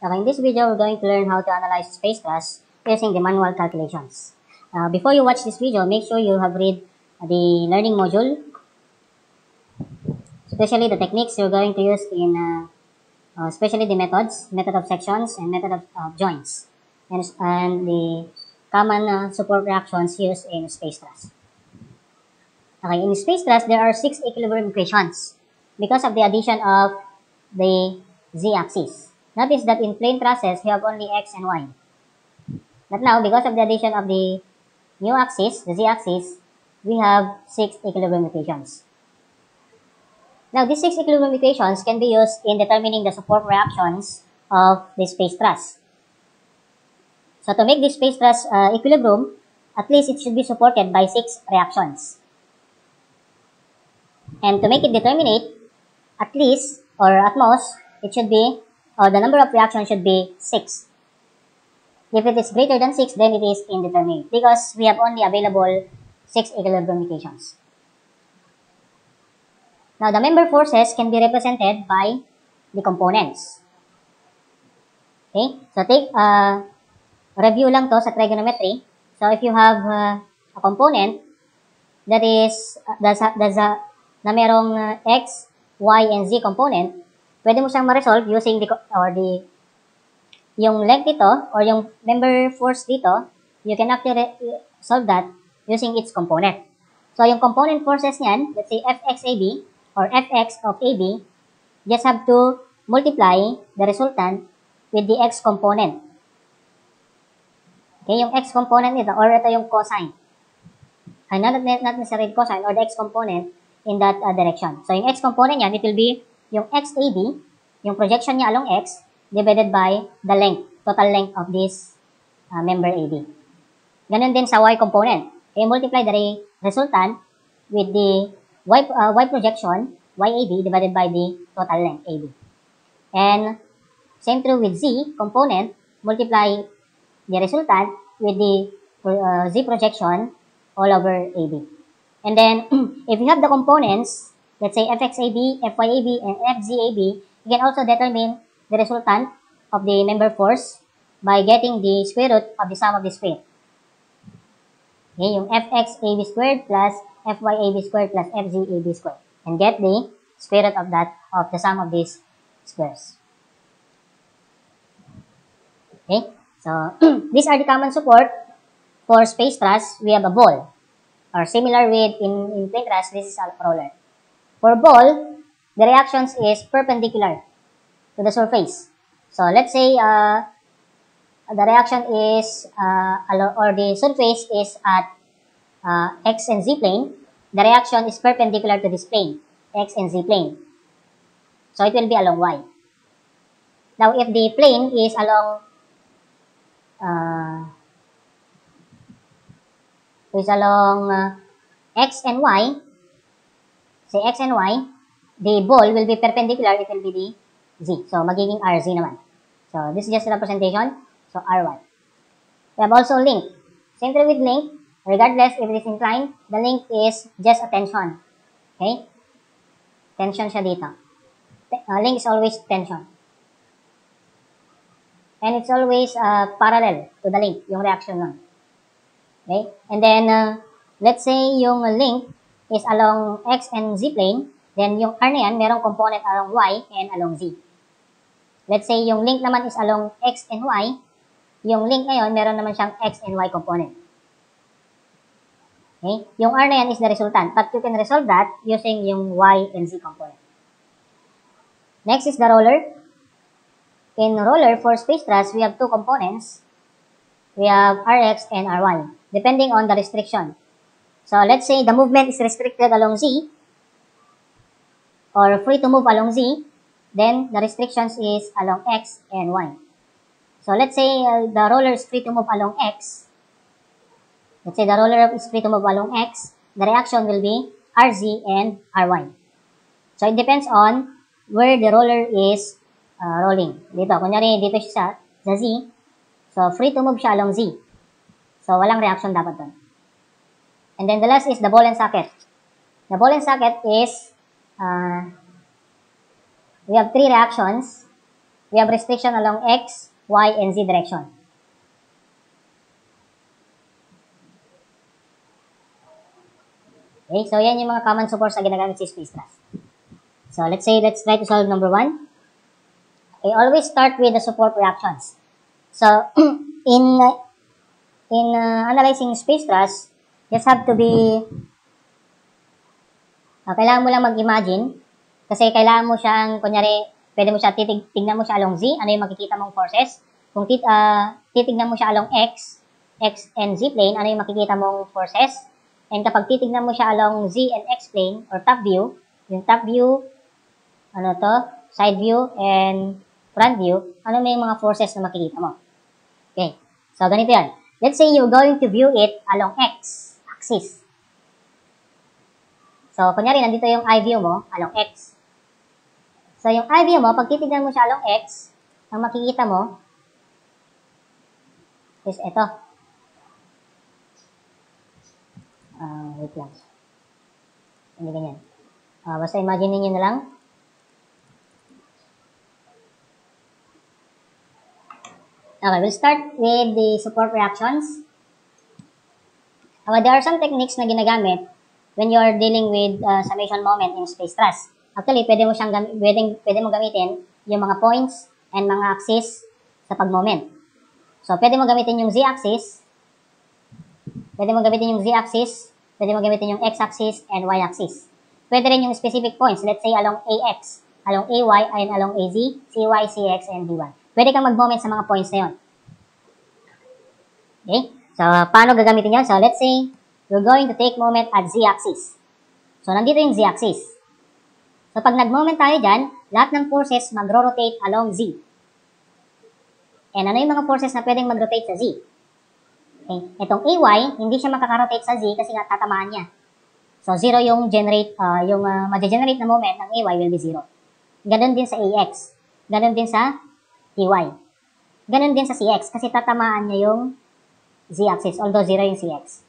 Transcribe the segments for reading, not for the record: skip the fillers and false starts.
Okay, in this video, we're going to learn how to analyze space thrust using the manual calculations. Before you watch this video, make sure you have read the learning module, especially the techniques you're going to use in, especially the methods, method of sections, and method of joints, and the common support reactions used in space thrust. Okay, in space thrust, there are 6 equilibrium equations because of the addition of the z-axis. Notice that in plane trusses, you have only x and y. But now, because of the addition of the new axis, the z-axis, we have 6 equilibrium equations. Now, these 6 equilibrium equations can be used in determining the support reactions of the space thrust. So, to make this space thrust equilibrium, at least it should be supported by 6 reactions. And to make it determinate, at least, or at most, it should be, or the number of reactions should be 6. If it is greater than 6, then it is indeterminate because we have only available 6 equilibrium equations. Now, the member forces can be represented by the components. Okay, so take review lang to sa trigonometry. So, if you have a component that is na merong x, y, and z component, pwede mo siyang ma-resolve using yung length dito or yung member force dito, you can actually solve that using its component. So, yung component forces niyan, let's say fxab or fx of ab, just have to multiply the resultant with the x component. Okay, yung x component nito, or ito yung cosine. Not necessarily cosine or the x component in that direction. So, yung x component niyan, it will be yung xab, yung projection niya along x, divided by the length, total length of this member AB. Ganun din sa y component. Okay, multiply the resultant with the y projection, YAB, divided by the total length AB. And same true with z component, multiply the resultant with the z projection all over AB. And then, if you have the components, let's say fxab, fyab, and fzab, you can also determine the resultant of the member force by getting the square root of the sum of the square. Okay, yung fxab squared plus fyab squared plus fzab squared. And get the square root of the sum of these squares. Okay, so these are the common support for space thrust. We have a ball, or similar with in plane thrust, this is a roller. For ball, the reactions is perpendicular to the surface. So let's say the reaction is or the surface is at x and z plane. The reaction is perpendicular to this plane, x and z plane. So it will be along y. Now if the plane is along x and y, say x and y, the ball will be perpendicular, it will be the z. So, magiging rz naman. So, this is just a representation. So, ry. We have also link. Same thing with link. Regardless if it is inclined, the link is just a tension. Okay? Tension siya dito. Link is always tension. And it's always parallel to the link, yung reaction nun. Okay? And then, let's say yung link is along x and z plane, then yung r na yan, merong component along y and along z. Let's say yung link naman is along x and y, yung link ngayon, meron naman siyang x and y component. Okay? Yung r na yan is the resultant, but you can resolve that using yung y and z component. Next is the roller. In roller, for space thrust, we have 2 components. We have Rx and Ry, depending on the restriction. So, let's say the movement is restricted along Z, or free to move along Z, then the restrictions is along X and Y. So, let's say the roller is free to move along X. Let's say the roller is free to move along X. The reaction will be Rz and Ry. So, it depends on where the roller is rolling. Dito, kunyari dito siya sa Z. So, free to move siya along Z. So, walang reaction dapat doon. And then the last is the ball and socket. The ball and socket is, we have 3 reactions. we have restriction along x, y, and z direction. Okay, so yan yung mga common supports na ginagamit sa space thrust. So let's try to solve number 1. Okay, always start with the support reactions. So in analyzing space thrust, just have to be kailangan mo lang mag-imagine kasi kailangan mo siyang, kunyari, pwede mo siya tignan mo siya along z, ano yung makikita mong forces. Kung titignan mo siya along x and z plane, ano yung makikita mong forces. And kapag titignan mo siya along z and x plane or top view, yung top view, side view and front view, ano may mga forces na makikita mo. Okay, so ganito yan. Let's say you're going to view it along x axis. So, kunyari, nandito yung eye view mo along x. So, yung eye view mo, pag titignan mo siya along x, ang makikita mo is ito. Wait lang. Hindi ganyan. Basta imagine niyo na lang. Okay, we'll start with the support reactions. There are some techniques na ginagamit when you are dealing with summation moment in space thrust. Actually, pwede mo gamitin yung mga points and mga axis sa pag-moment. So, pwede mo gamitin yung z-axis, pwede mo gamitin yung x-axis and y-axis. Pwede rin yung specific points, let's say along ax, along ay, and along az, cy, cx, and dy. Pwede kang mag-moment sa mga points na yun. Okay? So, paano gagamitin yun? So, let's say we're going to take moment at z-axis. So, nandito yung z-axis. So, pag nag-moment tayo dyan, lahat ng forces mag-rotate along z. And ano yung mga forces na pwedeng mag-rotate sa z? Okay. Itong ay, hindi siya makaka-rotate sa z kasi nga tatamaan niya. So, 0 yung ma-generate na moment ng ay will be 0. Ganon din sa ax. Ganon din sa ty. Ganon din sa cx kasi tatamaan niya yung z-axis, although 0 yung cx.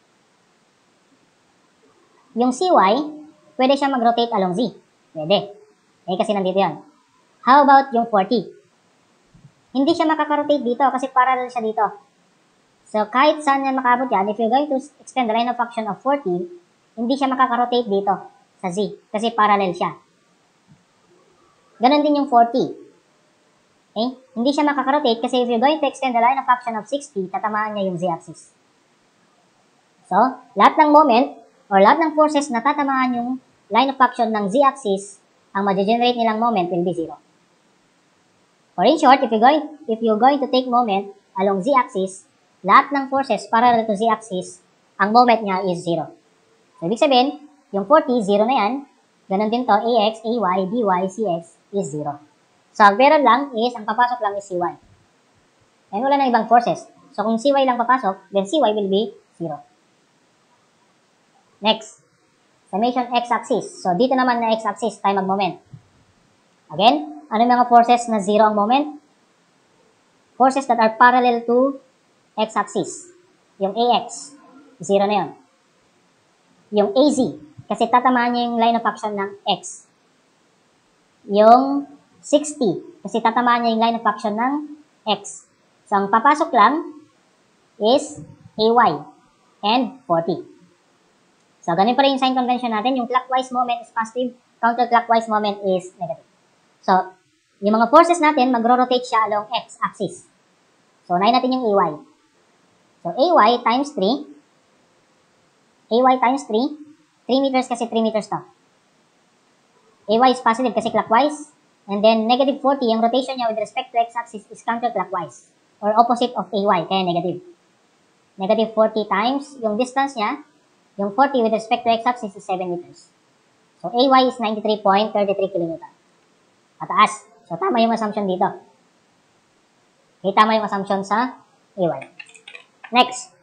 Yung cy, pwede siya mag-rotate along z. Pwede. Kasi nandito yan. How about yung 40? Hindi siya makaka-rotate dito kasi parallel siya dito. So, kahit saan niya makabot yan, if you're going to extend the line of action of 40, hindi siya makaka-rotate dito sa z kasi parallel siya. Ganon din yung 40. Okay? Hindi siya makaka-rotate kasi if you're going to extend the line of action of 60, tatamaan niya yung z-axis. So, lahat ng moment or lahat ng forces na tatamaan yung line of action ng z-axis, ang ma-generate nilang moment will be 0. Or in short, if you're going to take moment along z-axis, lahat ng forces parallel to z-axis, ang moment niya is 0. So, ibig sabihin, yung 40, 0 na yan. Ganon din to, ax, ay, dy, cx is 0. So, ang meron lang is, ang papasok lang is cy. And wala na ibang forces. So, kung cy lang papasok, then cy will be 0. Next, summation x-axis. So, dito naman na x-axis tayo mag-moment. Again, ano yung mga forces na 0 ang moment? Forces that are parallel to x-axis. Yung ax, 0 na yun. Yung az, kasi tatamaan niya yung line of action ng x. Yung 60, kasi tatamaan niya yung line of action ng x. So, ang papasok lang is ay and 40. So, ganun pa rin yung sign convention natin. Yung clockwise moment is positive, counterclockwise moment is negative. So, yung mga forces natin, magro-rotate siya along x-axis. So, unahin natin yung ay. So, ay times 3. 3 meters kasi 3 meters to. Ay is positive kasi clockwise. And then, negative 40, yung rotation niya with respect to x-axis is counterclockwise. Or opposite of ay, kaya negative. Negative 40 times, yung distance niya, yung 40 with respect to x-axis is 7 meters. So, ay is 93.33 km. Pataas. So, tama yung assumption dito. Okay, tama yung assumption sa ay. Next.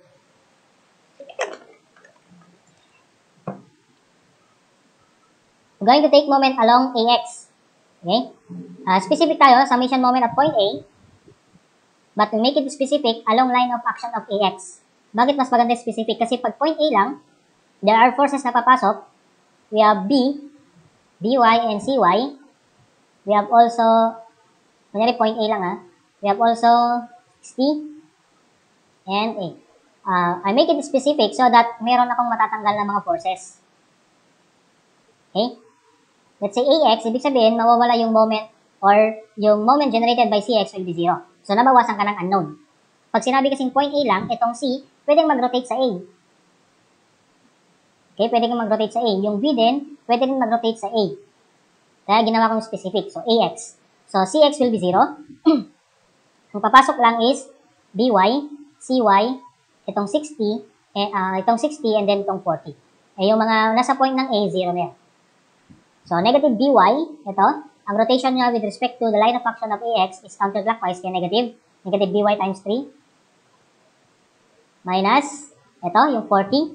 We're going to take moment along ax. Okay? Specific tayo, summation moment at point A. But we make it specific along line of action of ax. Bakit mas maganda specific? Kasi pag point A lang, there are forces na papasok. We have B, dy, and cy. We have also Kunyari, point A lang we have also 60 and A. I make it specific so that meron akong matatanggal na mga forces. Okay? Let's say AX, ibig sabihin, mawawala yung moment or yung moment generated by CX will be 0. So, nabawasan ka ng unknown. Pag sinabi kasing point A lang, itong C, pwedeng mag-rotate sa A. Okay, pwede kang mag-rotate sa A. Yung B din, pwede rin mag-rotate sa A. Kaya ginawa kong specific. So, AX. So, CX will be 0. Ang papasok lang is BY, CY, itong 60, and then itong 40. Yung mga nasa point ng A, 0 na yan. So, negative BY, ito, ang rotation niya with respect to the line of action of AX is counterclockwise, kaya negative BY times 3, minus, ito, yung 40,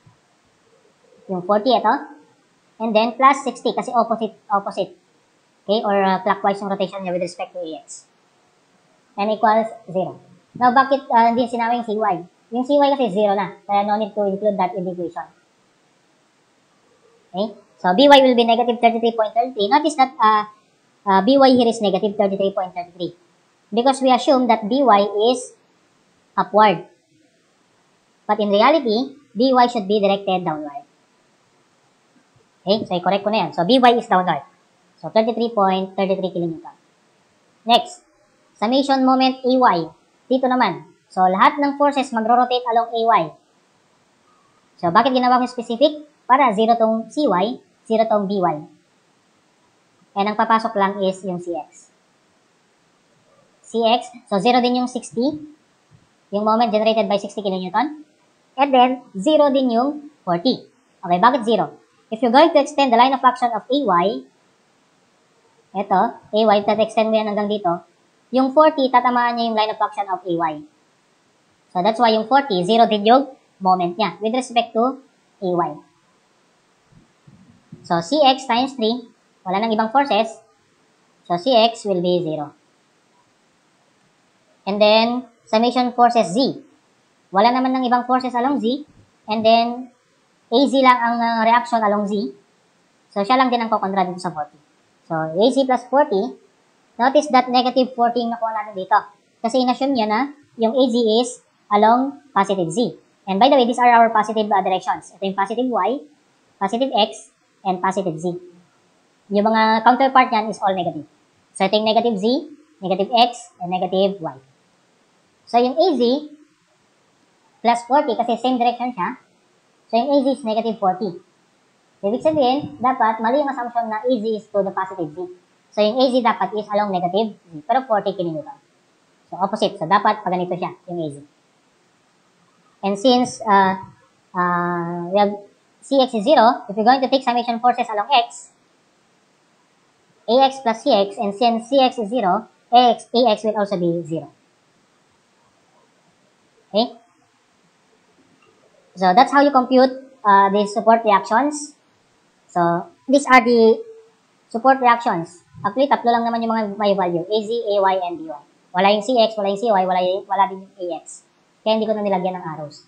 ito, and then plus 60, kasi opposite, okay, or clockwise yung rotation niya with respect to AX, and equals 0. Now, bakit hindi sinawing CY? Yung CY kasi 0 na, kaya no need to include that in the equation. Okay? So, BY will be negative 33.33. Notice that BY here is negative 33.33. Because we assume that BY is upward. But in reality, BY should be directed downward. Okay? So, i-correct ko na yan. So, BY is downward. So, 33.33 kN. Next, summation moment AY. Dito naman. So, lahat ng forces magro-rotate along AY. So, bakit ginawa ko specific? Para 0 tong CY, 0 tong BY. And ang papasok lang is yung CX. So 0 din yung 60, yung moment generated by 60 kN. And then, 0 din yung 40. Okay, bakit 0? If you're going to extend the line of action of AY, ito, AY, extend mo yan hanggang dito, yung 40, tatamaan niya yung line of action of AY. So that's why yung 40, 0 din yung moment niya with respect to AY. So, CX times 3, wala nang ibang forces. So, CX will be 0. And then, summation forces Z. Wala naman ng ibang forces along Z. And then, AZ lang ang reaction along Z. So, siya lang din ang kukontra dito sa 40. So, AZ plus 40. Notice that negative 40 yung nakuha natin dito. Kasi in-assume niya na yung AZ is along positive Z. And by the way, these are our positive directions. Ito yung positive Y, positive X, and positive Z. Yung mga counterpart niyan is all negative. So, ito yung negative Z, negative X, and negative Y. So, yung AZ plus 40 kasi same direction siya. So, yung AZ is negative 40. Ibig sabihin, dapat mali yung assumption na AZ is to the positive Z. So, yung AZ dapat is along negative Z, pero 40 kN. So, opposite. So, dapat pag ganito siya, yung AZ. And since we have CX is 0, if you're going to take summation forces along X, AX plus CX, and since CX is 0, AX will also be 0. Okay? So, that's how you compute the support reactions. So, these are the support reactions. Actually, tatlo lang naman yung mga may value. AZ, AY, and BY. Wala yung CX, wala yung CY, wala din yung AX. Kaya hindi ko na nilagyan ng arrows.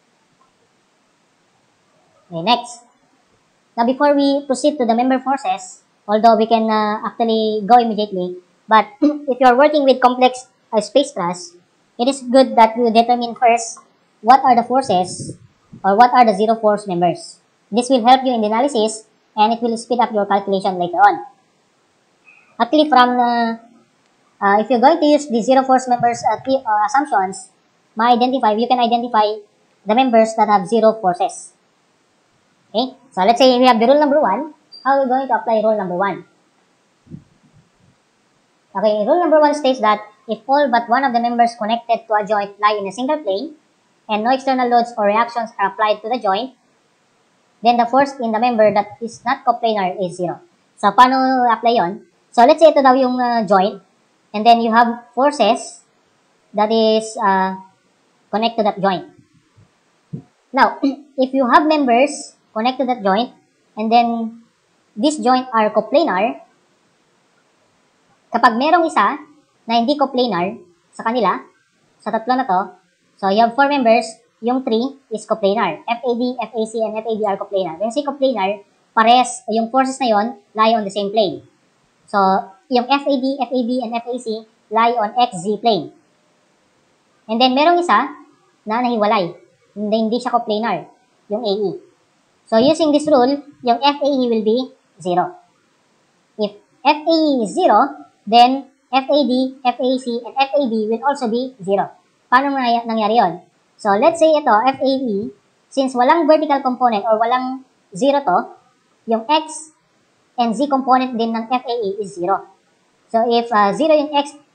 Okay, next. Now, before we proceed to the member forces, although we can actually go immediately, but if you are working with complex space thrust, it is good that you determine first what are the forces or what are the zero force members. This will help you in the analysis and it will speed up your calculation later on. Actually, from if you're going to use the zero force members assumptions, you can identify the members that have zero forces. Okay, so let's say we have the rule number 1. How are we going to apply rule number 1? Okay, rule number 1 states that if all but one of the members connected to a joint lie in a single plane and no external loads or reactions are applied to the joint, then the force in the member that is not coplanar is 0. So, paano apply yon? So, let's say ito daw yung joint and then you have forces that is connect to that joint. Now, if you have members connect to that joint, and then this joint are coplanar, kapag merong isa na hindi coplanar sa kanila, sa tatlo na to, so you have 4 members, yung 3 is coplanar. FAD, FAC, and FAB are coplanar. When say coplanar, pares, yung forces na yon lie on the same plane. So, yung FAD, FAB, and FAC lie on XZ plane. And then, merong isa na nahiwalay. Hindi siya coplanar, yung AE. So, using this rule, yung FAE will be 0. If FAE is 0, then FAD, FAC, and FAB will also be 0. Paano nangyari yun? So, let's say ito, FAE, since walang vertical component or walang 0 to, yung X and Z component din ng FAE is 0. So, if 0 yung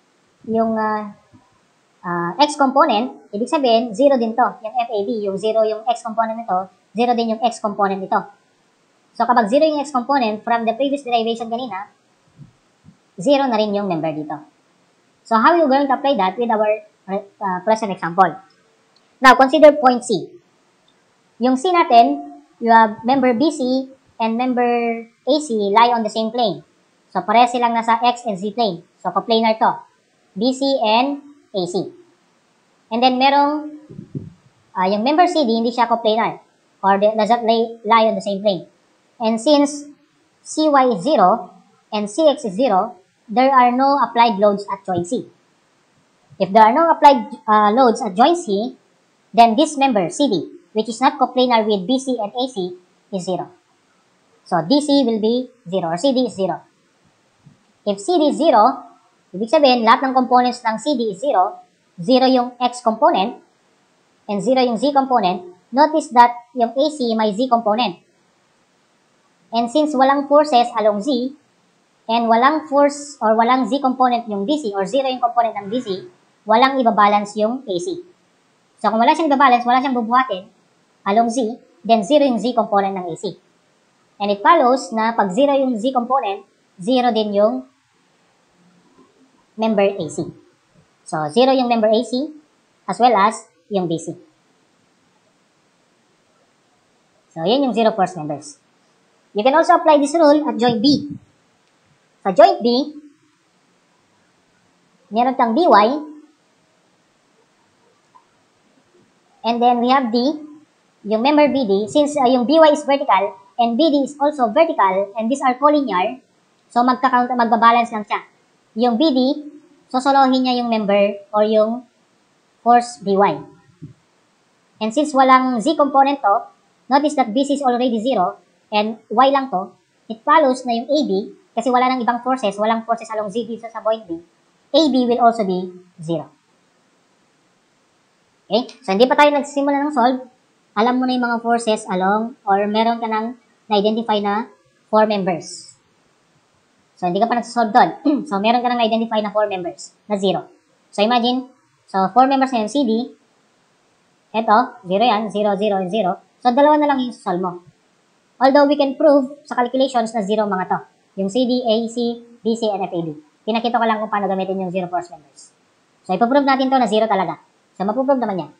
X component, ibig sabihin, 0 din to, yung FAD. Yung 0 yung X component nito, 0 din yung X component nito. So, kapag 0 yung X component, from the previous derivation kanina, 0 na rin yung member dito. So, how are you going to apply that with our present example? Now, consider point C. Yung C natin, you have member BC and member AC lie on the same plane. So, pareha silang nasa X and Z plane. So, coplanar to. BC and AC. And then, merong yung member CD, hindi siya coplanar. Or does not lie on the same plane. And since CY is 0 and CX is 0, there are no applied loads at joint C. If there are no applied loads at joint C, then this member, CD, which is not coplanar with BC and AC, is 0. So, DC will be 0 or CD is 0. If CD is 0, ibig sabihin, lahat ng components ng CD is 0, 0 yung X component, and 0 yung Z component. Notice that yung AC may Z component. And since walang forces along Z, and walang force or walang Z component yung DC, or 0 yung component ng DC, walang ibabalance yung AC. So, kung wala siyang ibabalance, wala siyang bubuhatin along Z, then 0 yung Z component ng AC. And it follows na pag 0 yung Z component, 0 din yung member AC. So, 0 yung member AC as well as yung DC. So, yan yung 0 force members. You can also apply this rule at joint B. Sa joint B, meron kang BY, and then we have D, yung member BD. Since yung BY is vertical, and BD is also vertical, and these are collinear, so magbabalance lang siya. Yung BD, sosolohin niya yung member or yung force BY. And since walang Z component to, notice that BC is already 0, and Y lang to, it follows na yung AB, kasi wala nang ibang forces, walang forces along Z dito sa point B, AB will also be 0. Okay? So, hindi pa tayo nagsimula ng solve, alam mo na yung mga forces along, or meron ka nang na-identify na 4 members. So, hindi ka pa nagsasolve doon. So, meron ka nang na-identify na 4 members na 0. So, imagine, so 4 members na yung CD, eto, 0 yan, 0, 0, and 0. So, dalawa na lang yung solve mo. Although, we can prove sa calculations na 0 mga to. Yung CD, AC, BC, and FAB. Pinakita ko lang kung paano gamitin yung 0 force members. So, ipoprove natin to na 0 talaga. So, mapuprove naman yan.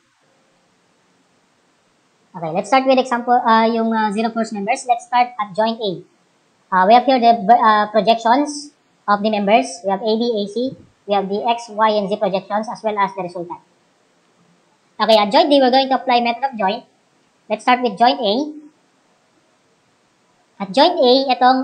Okay, let's start with example, yung 0 force members. Let's start at joint A. We have here the projections of the members. We have AD, AC. We have the X, Y, and Z projections as well as the resultant. Okay, at joint D, we're going to apply method of joint. Let's start with joint A. At joint A, itong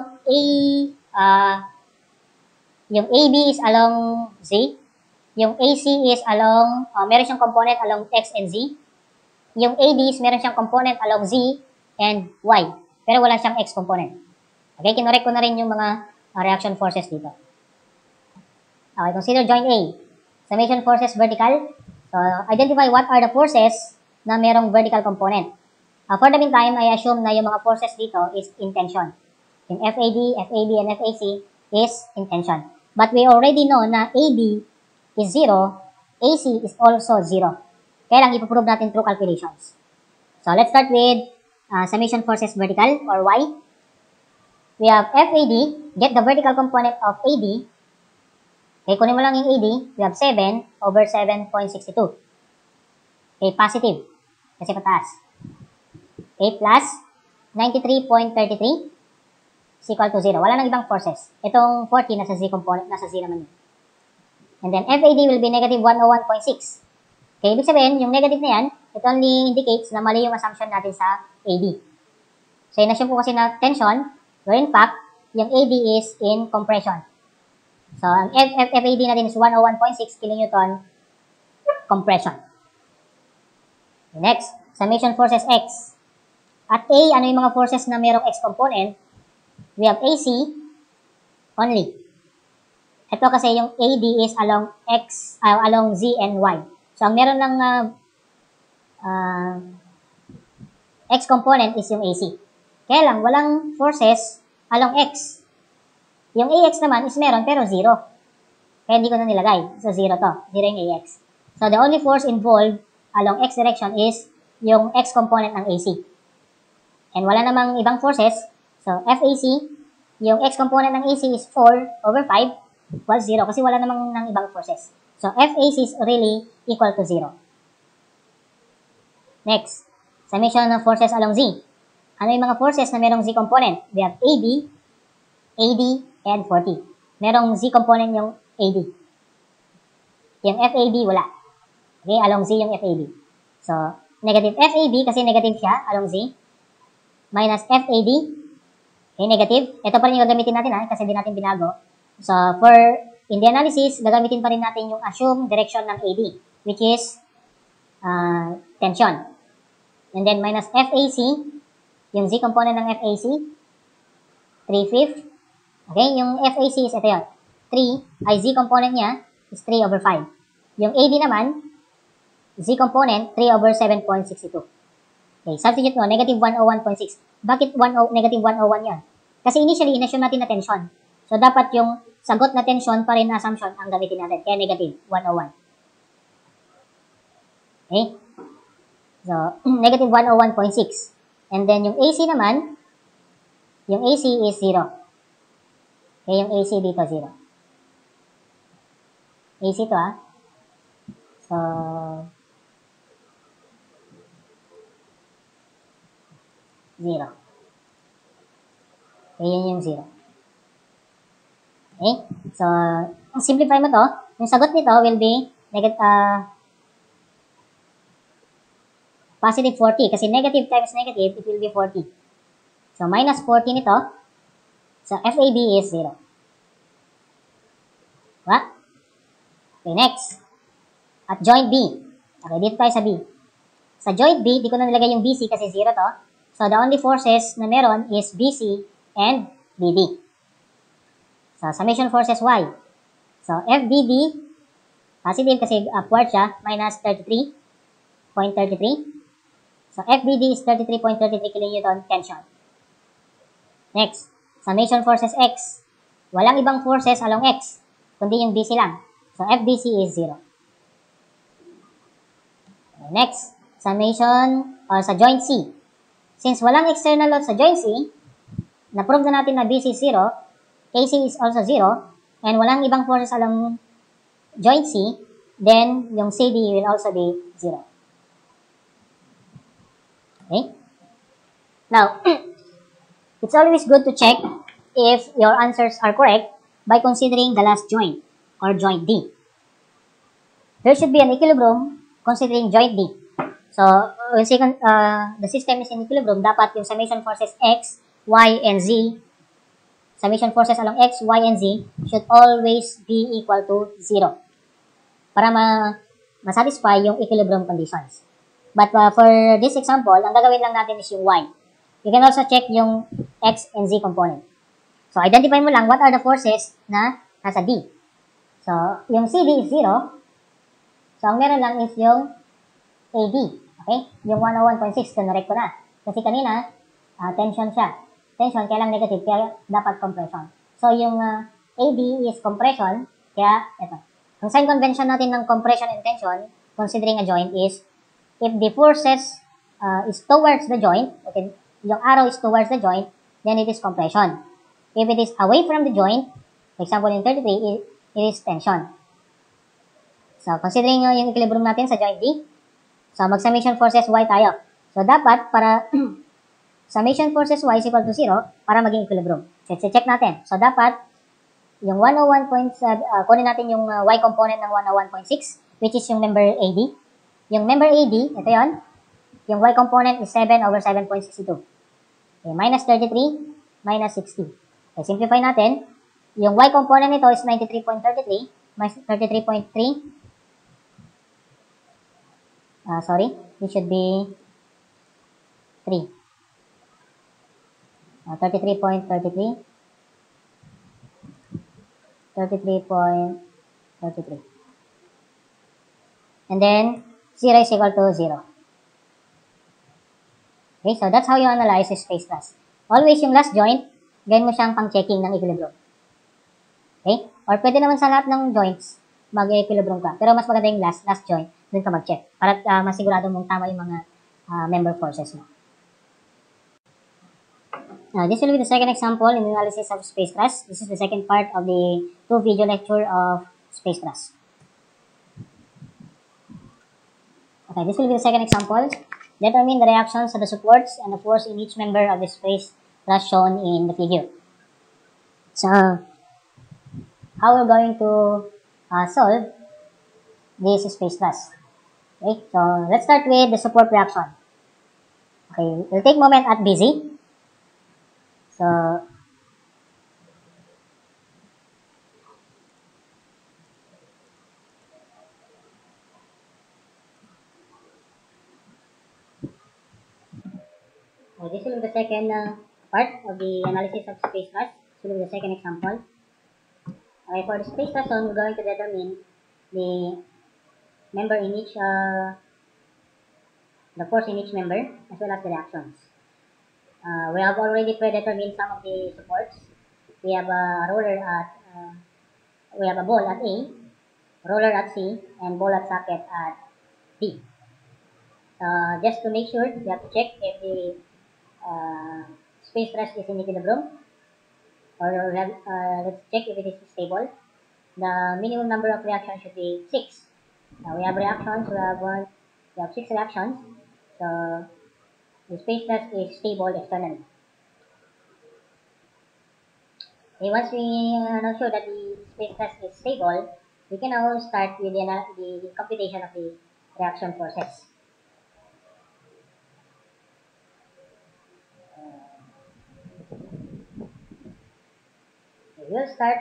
yung AB is along Z. Yung AC is along, meron siyang component along X and Z. Yung AD is meron siyang component along Z and Y. Pero wala siyang X component. Okay, kinorek ko na rin yung mga reaction forces dito. Okay, consider joint A. Summation forces vertical. So, identify what are the forces na merong vertical component. For the meantime, I assume na yung mga forces dito is in tension. Yung FAD, FAB, and FAC is in tension. But we already know na AD is 0, AC is also 0. Kaya lang ipoprove natin through calculations. So, let's start with summation forces vertical or Y. We have FAD, get the vertical component of AD. Okay, kunin mo lang yung AD, we have 7 over 7.62. Okay, positive. Kasi pataas. Okay, plus 93.33 is equal to 0. Wala nang ibang forces. Itong 40 nasa Z component, nasa Z naman yun. And then FAD will be negative 101.6. Okay, ibig sabihin, yung negative na yan, it only indicates na mali yung assumption natin sa AD. So, in-assume ko kasi na tension, where in fact, yung AD is in compression. So, ang FAD natin is 101.6 kilonewton compression. Next, summation forces X. At A, ano yung mga forces na mayroong X component? We have AC only. Ito kasi yung AD is along X, along Z and Y. So, ang meron ng X component is yung AC. Kaya lang, walang forces along X. Yung AX naman is meron pero 0. Kaya hindi ko na nilagay. So, 0 to. 0 yung AX. So, the only force involved along X direction is yung X component ng AC. And wala namang ibang forces. So, FAC, yung X component ng AC is 4 over 5 equals 0 kasi wala namang ng ibang forces. So, FAC is really equal to 0. Next, summation of forces along Z. Ano yung mga forces na merong Z component? We have AD, and 40. Merong Z component yung AD. Yung FAD, wala. Okay, along Z yung FAD. So, negative FAD kasi negative siya along Z. Minus FAD. Okay, negative. Ito pa rin yung gagamitin natin kasi di natin binago. So, in the analysis, gagamitin pa rin natin yung assumed direction ng AD, which is tension. And then, minus FAC, yung Z component ng FAC, 3/5. Okay, yung FAC is ito yun. 3, ay Z component niya is 3 over 5. Yung AD naman, Z component, 3 over 7.62. Okay, substitute mo, negative 101.6. Bakit negative 101 yan? Kasi initially, inassume natin na tension. So, dapat yung sagot na tension pa rin na assumption ang gamitin natin. Kaya negative 101. Okay? So, negative 101.6. And then, yung AC naman, yung AC is 0. Okay, yung AC dito, 0. AC to, So, zero. Okay, yun yung 0. Okay? So, simplify mo to. Yung sagot nito will be positive 40. Kasi negative times negative, it will be 40. So, minus 40 nito. So, FAB is 0. Diba? Okay, next. At joint B. Okay, dito tayo sa B. Sa joint B, di ko na nilagay yung BC kasi 0 to. So, the only forces na meron is BC and BD. So, summation forces Y. So, FBD, positive kasi upward siya, minus 33.33. So, FBD is 33.33 kilonewton tension. Next, summation forces X. Walang ibang forces along X, kundi yung BC lang. So, FBC is 0. Okay, next, summation sa joint C. Since walang external load sa joint C, na-prove na natin na BC is 0, AC is also 0, and walang ibang forces along joint C, then yung CD will also be 0. Okay? Now, it's always good to check if your answers are correct by considering the last joint, or joint D. There should be an equilibrium considering joint D. So, the system is in equilibrium, dapat yung summation forces X, Y, and Z, summation forces along X, Y, and Z should always be equal to 0 para ma-satisfy yung equilibrium conditions. But for this example, ang gagawin lang natin is yung Y. You can also check yung X and Z component. So, identify mo lang what are the forces na nasa D. So, yung CD is 0. So, ang meron lang is yung AD. Okay? Yung 101.6, kinurek ko na. Kasi kanina, tension siya. Tension, kaya lang negative, kaya dapat compression. So, yung AD is compression, kaya ito. Ang sign convention natin ng compression and tension, considering a joint is, if the forces is towards the joint, okay, yung arrow is towards the joint, then it is compression. If it is away from the joint, for example, in 33, it is tension. So, considering yung equilibrium natin sa joint D, so, mag-summation forces Y tayo. So, dapat para summation forces Y is equal to 0 para maging equilibrium. Check natin. So, dapat yung 101.7, kunin natin yung Y component ng 101.6, which is yung member AD. Yung member AD, ito yon. Yung Y component is 7 over 7.62. Okay, minus 33, minus 60. Okay, simplify natin. Yung y component nito is 93.33 minus 33.3. Sorry, it should be 3. 33.33. 33.33. And then 0 is equal to 0. Okay, so that's how you analyze space stress. Always yung last joint, gawin mo siyang pang-checking ng equilibrium. Okay? Or pwede naman sa lahat ng joints, mag-equilibrium ka. Pero mas maganda yung last joint, dun ka mag-check. Para masigurado mong tama yung mga member forces mo. This will be the second example in the analysis of space stress. This is the second part of the 2-video lecture of space stress. Okay, this will be the second example. Determine the reactions of the supports and the force in each member of the space stress shown in the figure. So, how we're going to solve this space stress. Okay, so let's start with the support reaction. Okay, we'll take moment at BZ. So, this will be the second part of the analysis of space stress. This will be the second example. Okay, for the space stress zone, we're going to determine the member in each, the force in each member, as well as the reactions. We have already predetermined some of the supports. We have a roller at, we have a ball at A, roller at C, and ball at socket at D. Just to make sure, you have to check if the space stress is in equilibrium, or let's check if it is stable. The minimum number of reactions should be 6. Now we have reactions, we have 6 reactions, so the space stress is stable externally. Okay, once we are sure that the space stress is stable, we can now start with the computation of the reaction forces. We'll start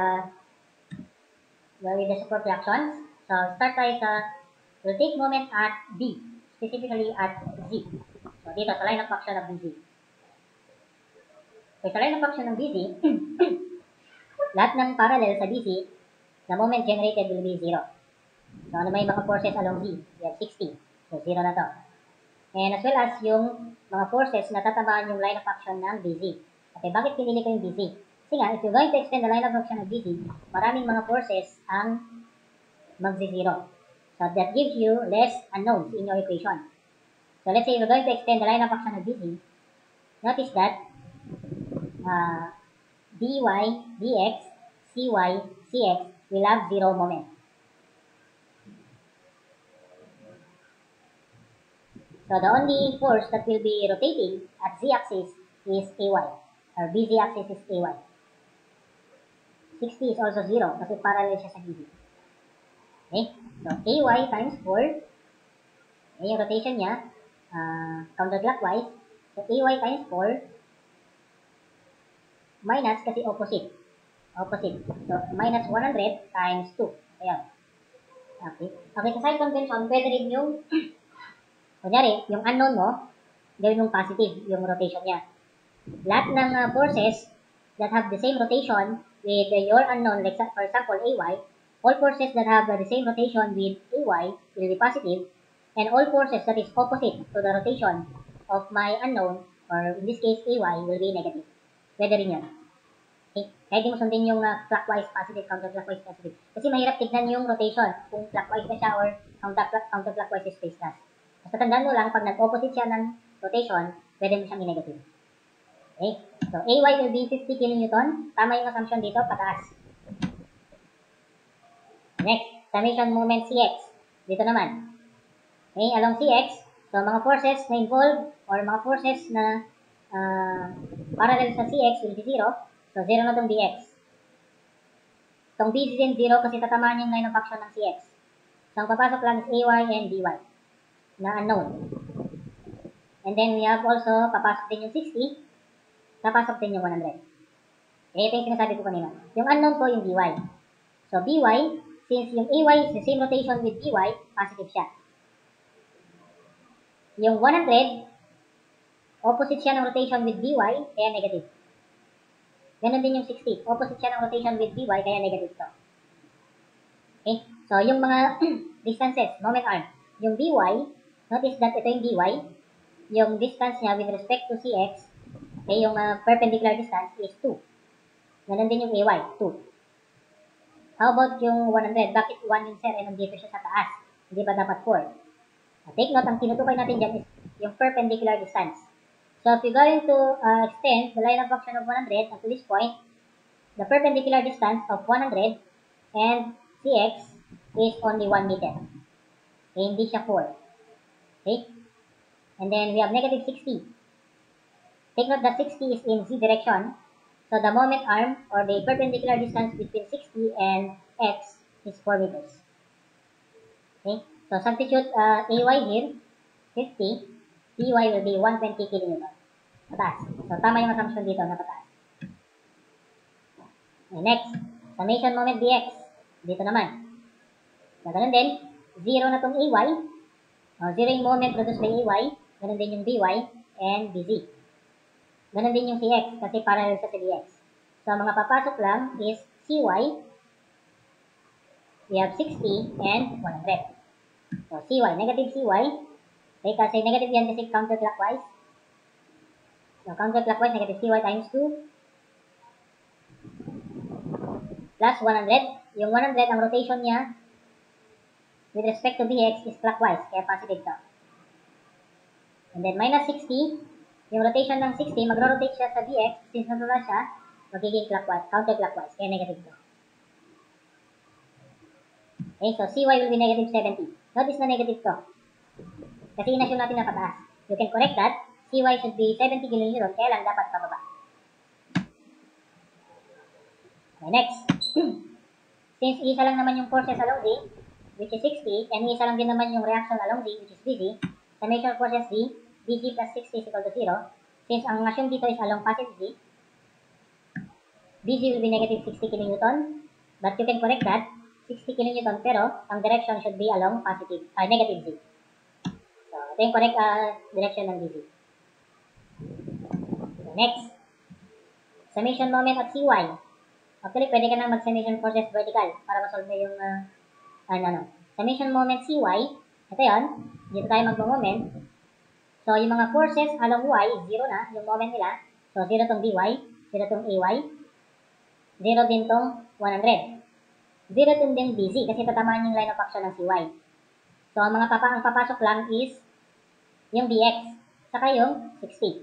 with the support reactions. So start tayo we'll take moment at D, specifically at Z. So dito sa line of action of BZ. So sa line of action ng BZ, lahat ng parallel sa BZ, the moment generated will be 0. So ano may mga forces along Z? We have 60. So 0 na to. And as well as yung mga forces na tatamaan yung line of action ng BZ. Okay, bakit pinili ko yung BZ? Kasi nga, if you're going to extend the line of action of BZ, maraming mga forces ang magzi-0. So that gives you less unknowns in your equation. So let's say you're going to extend the line of action of BZ. Notice that dy, dx, cy, cx will have 0 moment. So the only force that will be rotating at z-axis is ay, or bz axis is ay. 60 is also 0 kasi parallel siya sa bz. Okay, so ay times 4, yung rotation niya, counterclockwise, so ay times 4, minus kasi opposite, so minus 100 times 2, ayan. Okay, sa side convention, pwede rin yung, kunyari, yung unknown mo, gawin mong positive yung rotation niya. Lahat ng forces that have the same rotation with your unknown, like for example, ay, all forces that have the same rotation with ay will be positive, and all forces that is opposite to the rotation of my unknown, or in this case, ay, will be negative. Pwede rin yun. Okay? Kahit di mo sundin yung clockwise positive, counterclockwise positive. Kasi mahirap tignan yung rotation kung clockwise na siya or counterclockwise is space stress. Basta tandaan mo lang, pag nag-opposite siya ng rotation, pwede mo siyang i-negative. Okay? So, ay will be 50 kN. Tama yung assumption dito, pataas. Next, summation moment Cx. Dito naman. Okay, along Cx, so mga forces na involved, or mga forces na parallel sa Cx will be 0. So, 0 na itong dx. Itong bz din 0 kasi tatamaan yung line of action ng Cx. So, ang papasok lang is ay and dy na unknown. And then we have also, papasok din yung 60, papasok din yung 100. Okay, ito yung sinasabi ko kanina. Yung unknown po yung dy. So, by, since yung ay is the same rotation with dy, positive siya. Yung 100, opposite siya ng rotation with dy, kaya negative. Ganon din yung 60. Opposite siya ng rotation with dy, kaya negative to. Okay? So, yung mga distances, moment arm. Yung dy, notice that ito yung dy, yung distance niya with respect to cx, okay, yung perpendicular distance is 2. Ganon din yung ay, 2. How about yung 100? Bakit 1 yung sir, nandito siya sa taas? Hindi ba dapat 4? Take note, ang tinutukoy natin dyan is yung perpendicular distance. So, if you're going to extend the line of action of 100 up to this point, the perpendicular distance of 100 and cx is only 1 meter. Okay, hindi siya 4. Okay? And then we have negative 60. Take note that 60 is in z direction. So the moment arm or the perpendicular distance between 60 and x is 4 meters. Okay? So substitute ay here, 50. Py will be 120 kN. Pataas. So tama yung assumption dito na pataas. Okay, next, summation moment dx. Dito naman. So ganun din, 0 na tong ay. 0 yung moment produced by ay. Ganun din yung dy and dz. Ganun din yung cx kasi parallel sa dx. So mga papasok lang is cy. We have 60 and 100. So cy, negative cy. Okay, kasi negative yan kasi counterclockwise. So counterclockwise, negative cy times 2 plus 100. Yung 100, ang rotation niya with respect to dx is clockwise, kaya positive to. And then minus 60, yung rotation ng 60, magro-rotate siya sa dx, since natula siya, magiging clockwise, counterclockwise, kaya negative to. Okay, so cy will be negative 70. Notice na negative to. Kasi inassume natin na pataas. You can correct that. Cy should be 70 kN, kaya lang dapat pababa. Okay, next. Since isa lang naman yung forces along Z, which is 60, and isa lang din naman yung reaction along Z, which is BZ, summation forces Z, BZ plus 60 is equal to 0. Since ang assume dito is along positive Z, BZ will be negative 60 kN, but you can correct that, 60 kN, pero ang direction should be along positive, negative Z. So, ito yung correct direction ng BZ. Okay, next. Summation moment at CY. Actually, pwede ka nang mag-summation forces vertical para masolve mo yung summation moment CY. Ito yun. Dito tayo mag-moment. So, yung mga forces along Y is 0 na, yung moment nila. So, 0 tong dy, 0 tong ay, 0 din tong 100. 0 din BZ kasi tatamaan yung line of action ng CY. So, ang papasok lang is yung dx, saka yung 60.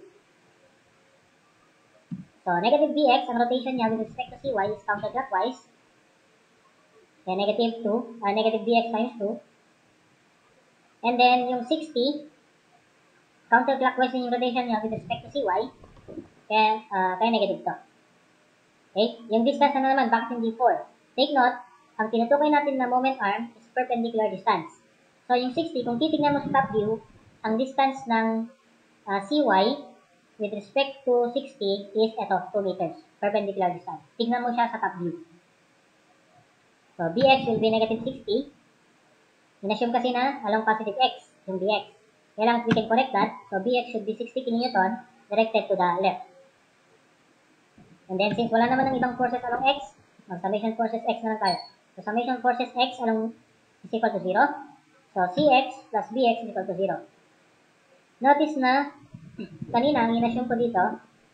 So, negative dx, ang rotation niya with respect to cy is counterclockwise. Kaya negative 2, negative dx times 2. And then, yung 60, counterclockwise yung rotation niya with respect to cy. Kaya negative to. Okay? Yung distance na naman, bakit hindi 4? Take note, ang tinutukoy natin na moment arm is perpendicular distance. So, yung 60, kung titignan mo sa top view, ang distance ng cy with respect to 60 is ito, 2 meters, perpendicular distance. Tignan mo siya sa top view. So, dx will be negative 60. In-assume kasi na along positive x, yung dx. Kaya lang, we can correct that. So, dx should be 60 kN directed to the left. And then, since wala naman ng ibang forces along x, mag-summation forces x na lang tayo. So, summation forces x along is equal to 0. So, cx plus bx is equal to 0. Notice na, kanina, ang in-assume ko dito,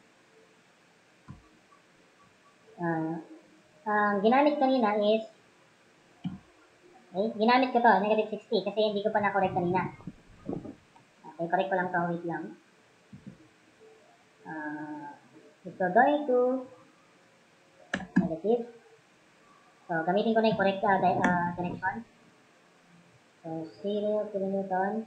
ang ginamit kanina is, okay, ginamit ko to, negative 60, kasi hindi ko pa na-correct kanina. Okay, correct ko lang to, wait lang. If we're going to negative, so gamitin ko na yung correct direction. So, 0 kN.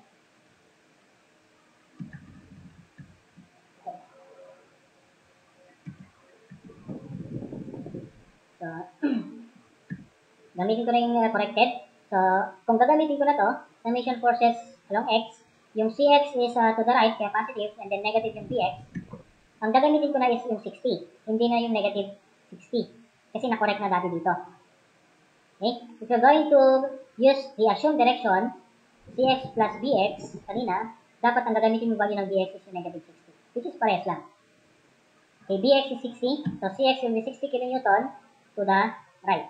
So, gamitin ko na yung corrected. So, kung gagamitin ko na to, summation forces along x, yung cx is to the right, kaya positive, and then negative yung dx. Ang gagamitin ko na is yung 60, hindi na yung negative 60. Kasi na-correct na dati dito. Okay? If you're going to use the assumed direction, cx plus bx, kanina, dapat ang gagamitin mo value ng bx is negative 60, which is parehas lang. Okay, bx is 60, so cx will be 60 kilonewton to the right.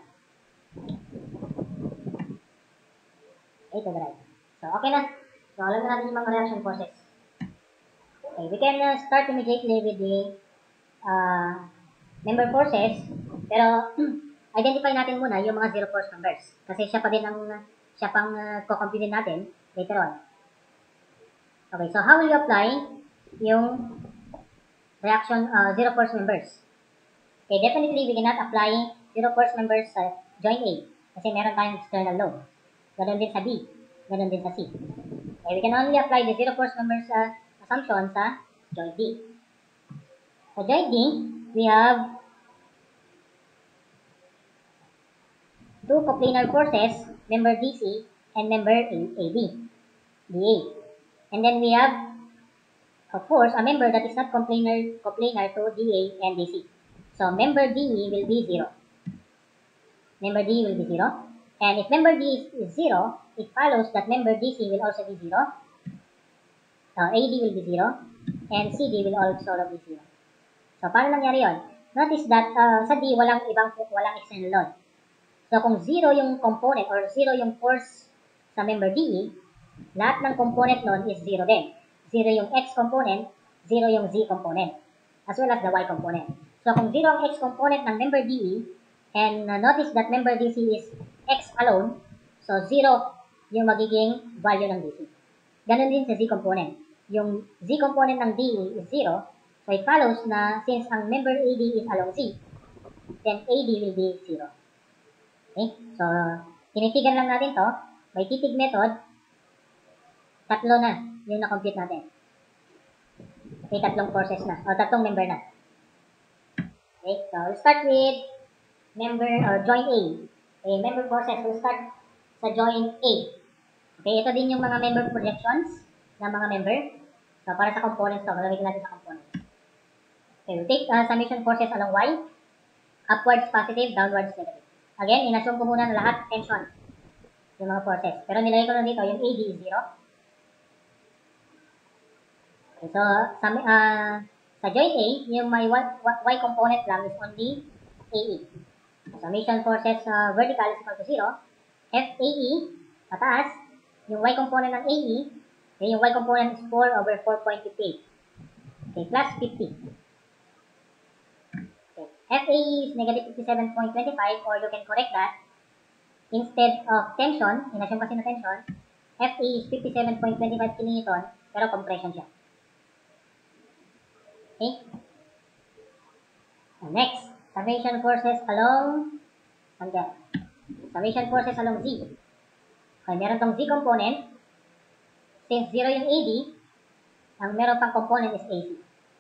Okay, to the right. So, okay na. So, alam na natin yung mga reaction forces. Okay, we can start immediately with the member forces, pero identify natin muna yung mga zero force numbers. Kasi siya pang kukumpute natin later on. Okay, so how will you apply yung reaction zero force members? Okay, definitely we cannot apply zero force members sa joint A kasi meron tayong external load. Ganon din sa B, ganon din sa C. Okay, we can only apply the zero force members assumption sa joint D. Sa joint D, we have two coplanar forces, member DC and member AB, DA. And then we have, of course, a member that is not coplanar to DA and DC. So member DE will be 0. Member DE will be 0. And if member D is 0, it follows that member DC will also be 0. AD will be 0. And CD will also be 0. So paano nangyari yun? Notice that sa D walang external load. So kung 0 yung component or 0 yung force sa member DE, lahat ng component nun is 0 din. 0 yung X component, 0 yung Z component, as well as the Y component. So kung 0 ang X component ng member DE, and notice that member DC is X alone, so 0 yung magiging value ng DC. Ganon din sa Z component. Yung Z component ng DE is 0, so it follows na since ang member AD is along Z, then AD will be 0. Okay? So, tinitigan lang natin to. By titig method, tatlo na yung na-compute natin. Okay, tatlong forces na. O, tatlong member na. Okay, so we'll start with member or joint A. Okay, member forces, we'll start sa joint A. Okay, ito din yung mga member projections ng mga member. So, para sa components to, gagamitin natin sa components. Okay, we'll take summation forces along Y. Upwards positive, downwards negative. Again, inassume ko muna na lahat tension yung mga forces. Pero nilagay ko na dito, yung AD is 0. Okay, so, sa joint A, yung may Y component lang is only AE. So, summation forces vertical is equal to 0. FAE, pataas, yung Y component ng AE, okay, yung Y component is 4 over 4.58. Okay, plus 50. FAE is negative 57.25, or you can correct that. Instead of tension, inassume kasi na tension, FAE is 57.25 kN, pero compression siya. Okay? And next, summation forces along, summation forces along Z. Okay, meron tong Z component. Since 0 yung AD, ang meron pang component is AC.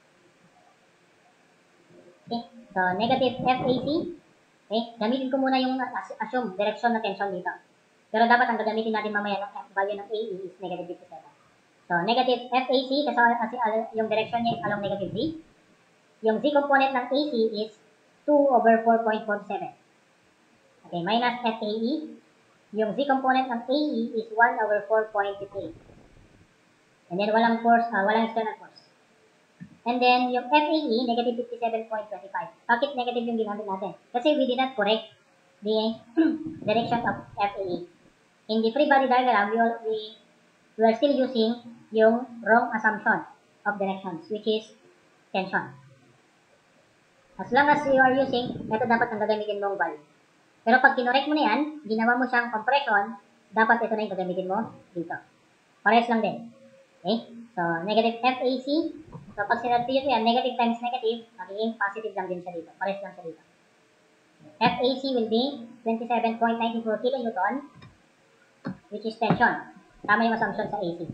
Okay, so negative FAC. Okay, gamitin ko muna yung assume direction na tension dito. Pero dapat ang gagamitin natin mamaya ng value ng AE is negative 57. So negative FAC kasi yung direction niya is along negative Z. Yung Z component ng AC is 2 over 4.47. Okay, minus FAE. Yung Z component ng AE is 1 over 4.58. And then walang force, walang external force. And then, yung FAE, negative 57.25. Bakit negative yung ginamit natin? Kasi we did not correct the direction of FAE. In the free body diagram, we are still using yung wrong assumption of directions, which is tension. As long as you are using, ito dapat ang gagamitin mong value. Pero pag kinorek mo na yan, ginawa mo siyang compression, dapat ito na yung gagamitin mo dito. Parehas lang din. Okay? So, negative FAC. So, pag sinabtiyot mo yan, negative times negative, magiging positive lang din siya dito. Pares lang siya dito. FAC will be 27.94 kilonewton, which is tension. Tama yung assumption sa AC.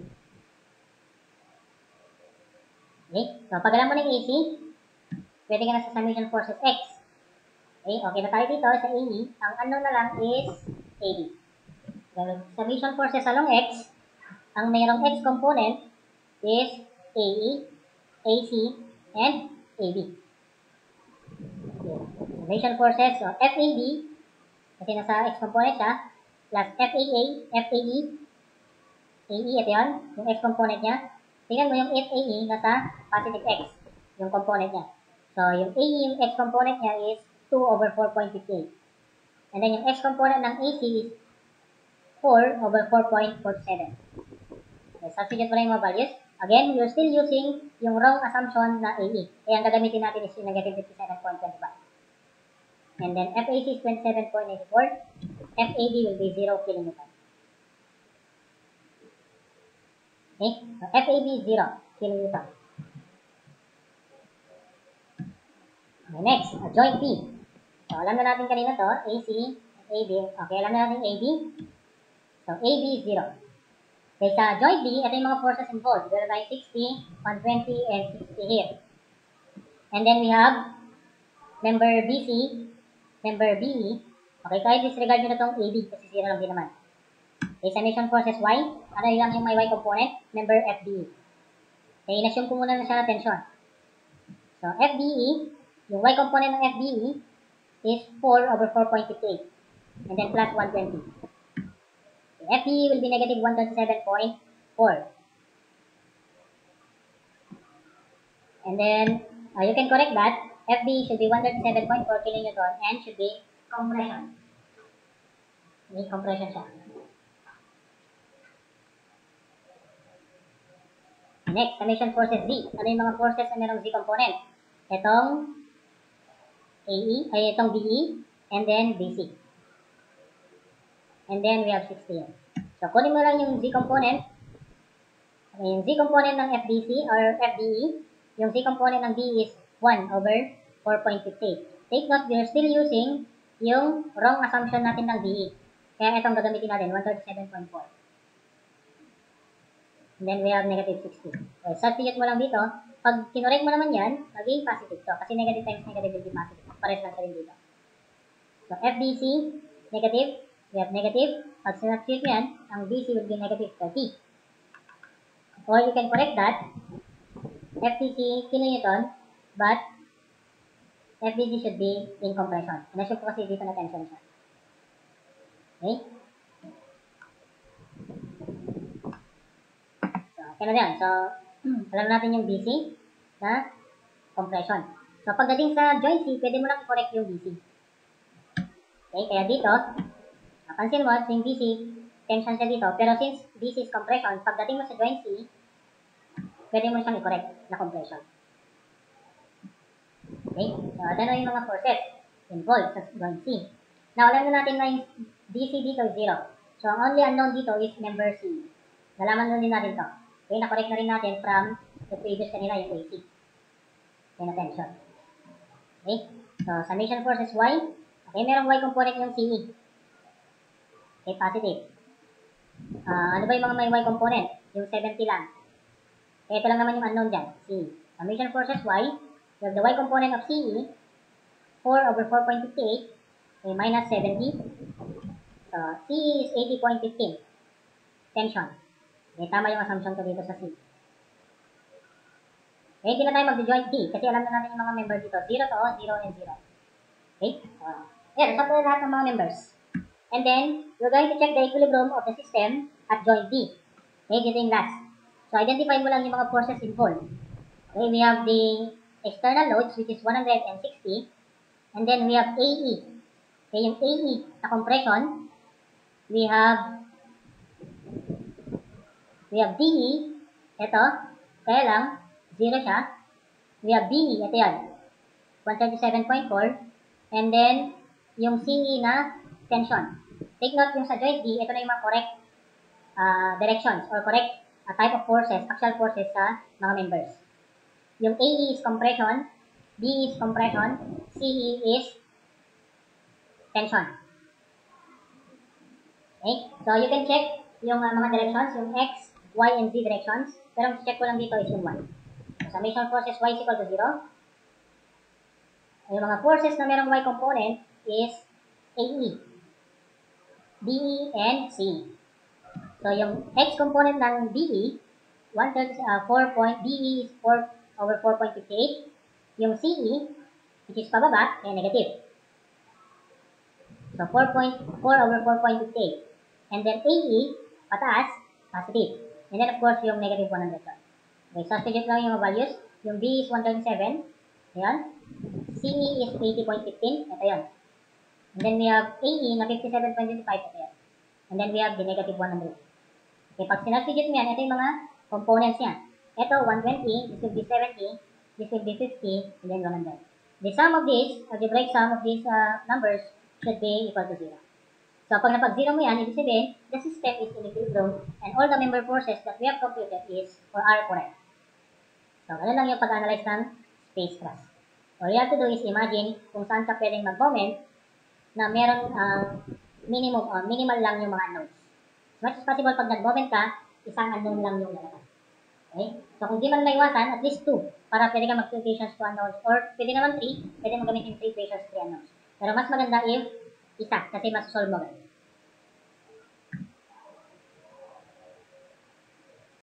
Okay? So, pag alam mo ng AC, pwede ka na sa summation forces X. Okay na tayo dito sa AE. Ang unknown na lang is AD. So, summation forces along X, ang mayroong X component is AE, AC, and AB. Okay. Summation forces, so FAB, kasi nasa X component siya, plus FAA, FAE, AE, ito yun, yung X component niya. Tingnan mo yung FAE nasa positive X, yung component niya. So, yung AE, yung X component niya is 2 over 4.58. And then yung X component ng AC is 4 over 4.47. Okay, substitute mo na yung mga values. Again, you're still using yung wrong assumption na AE. Kaya ang gagamitin natin is yung negative 57.25. And then FAC is 27.84. FAB will be 0 kilonewton. Okay? So FAB is 0 kilonewton. Okay, next, joint B. So, alam na natin kanina to, AC, AB. Okay, alam na natin AB. So, AB is 0. Okay, sa joint B, ito yung mga forces involved. There are 60, 120, and 60 here. And then we have member BC, member BE. Okay, kahit disregard nyo na itong AB kasi 0 lang din naman. Okay, summation forces Y. Ano lang yung may Y component? Member FBE. Okay, inassume ko muna na siya na tension. So, FBE, yung Y component ng FBE is 4 over 4.58. And then plus 120. FE will be negative 127.4. And then, you can correct that. FB should be 137.4 kilonewton and should be compression. May compression siya. Next, summation forces Z. Ano yung mga forces na merong Z component? Itong AE, ay itong BE, and then BC. And then we have 16. So, kunin mo lang yung Z component. Okay, yung Z component ng FBC or FBE. Yung Z component ng BE is 1 over 4.58. Take note, we're still using yung wrong assumption natin ng BE. Kaya itong gagamitin natin, 137.4. And then we have negative 60. Okay, substitute mo lang dito. Pag kinorek mo naman yan, magiging positive to. Kasi negative times negative will be positive. Pares lang sa rin dito. So, FBC, negative. We have negative. Pag sinubstitute yan, ang BC will be negative 30. Or you can correct that. FTC kilonewton, but FBC should be in compression. Inassume ko kasi dito na tension siya. Okay? So, okay na yan. So, alam natin yung BC na compression. So, pagdating sa joint C, pwede mo lang i-correct yung BC. Okay, kaya dito, napansin mo, yung BC, tension siya dito. Pero since BC is compression, pagdating mo sa joint C, pwede mo siyang i-correct na compression. Okay? So, ito na yung mga forces involved sa joint C. Now, alam na natin na yung BC dito is 0. So, ang only unknown dito is member C. Nalaman na din natin to. Okay? Na-correct na rin natin from the previous kanila, yung AC. Okay, na tension. Okay? So, summation forces Y. Okay, merong Y component yung CE. Okay, positive. Ano ba yung mga may Y component? Yung 70 lang. Okay, ito lang naman yung unknown dyan. C. Summation forces Y. We have the Y component of CE. 4 over 4.58. Okay, minus 70. So, CE is 80.15. Tension. Okay, tama yung assumption ko dito sa C. Okay, hindi na tayo mag-joint D. Kasi alam na natin yung mga member dito. 0 to 0 and 0. Okay? Yan, nasap na lahat ng mga members. And then, we're going to check the equilibrium of the system at joint D. Okay, dito yung last. So, identify mo lang yung mga forces involved. Okay, we have the external loads, which is 160. And then, we have AE. Okay, yung AE sa compression, we have DE. Ito, kaya lang, 0 siya. We have BE, ito yan. 137.4. And then, yung CE na tension. Take note yung sa joint D, ito na yung mga correct directions or correct type of forces, axial forces sa mga members. Yung AE is compression, BE is compression, CE is tension. Okay? So, you can check yung mga directions, yung X, Y, and Z directions. Pero ang check ko lang dito is yung 1. So, summation forces Y is equal to 0. Yung mga forces na merong Y component is AE, BE, and CE. So, yung X component ng BE, 4 point, BE is 4 over 4.58. Yung CE, which is pababa, ay negative. So, 4.4 over 4.58. And then AE, pataas, positive. And then, of course, yung negative 100. Okay, substitute lang yung values. Yung B is 127. Ayan. CE is 80.15. Ito yun. And then we have AE na 57.25. Ito yun. And then we have the negative 100. Okay, pag sinubstitute mo yan, ito yung mga components niya. Ito, 120, this will be 70, this will be 50, and then 100. The sum of these, algebraic sum of these numbers should be equal to 0. So, pag napag-0 mo yan, ibig sabihin, the system is in equilibrium and all the member forces that we have computed is or are correct. So, ano lang yung pag-analyze ng spacecraft. All you have to do is imagine kung saan ka pwedeng mag-moment na meron minimal lang yung mga unknowns. As much as possible, pag nag-moment ka, isang unknown lang yung lalabas. Okay? So, kung di man maiwasan, at least 2 para pwede ka mag-2 equations, 2 unknowns, or pwede naman 3, pwede mo gamitin 3 equations, 3 unknowns. Pero mas maganda if isa, kasi mas solve mo.